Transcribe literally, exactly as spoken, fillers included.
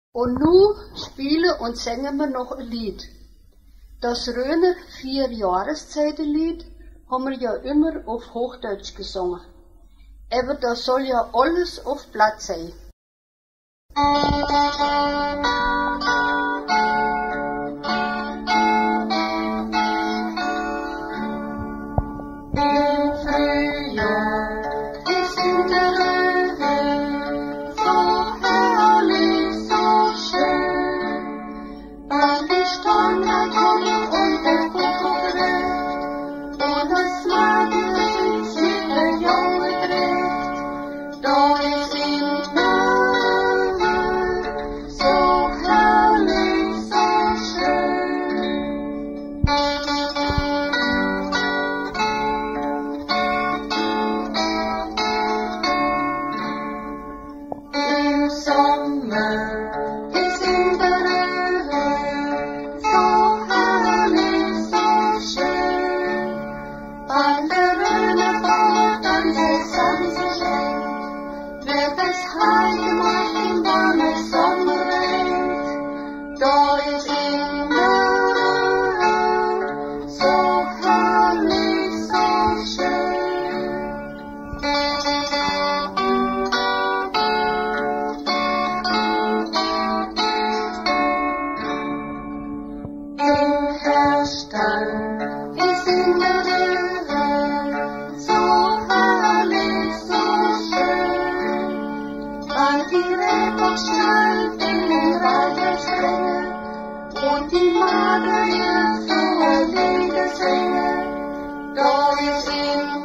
Und nu spielen und singen wir noch ein Lied. Das Röner Vier-Jahreszeiten-Lied haben wir ja immer auf Hochdeutsch gesungen. Aber das soll ja alles auf Platz sein. Im Frühjahr ist in der Höhe so herrlich, so schön, weil die Sonne kommt und der Kuckuck redet und das Mädchen sich der Junge dreht. Da ist in der Höhe so herrlich, so schön. Im Sommer ist in der Höhe so herrlich, so schön, weil der Röner fort an der Sanse steht, wird es heil gemacht im warmen Sommerwind. Da ist in der Höhe so herrlich, so schön. Im Herbststall ist in der Höhe so herrlich, so schön, weil die Rehbock schnallt in den Reitersträngen und die Magere so ein Lied singen. Da ist in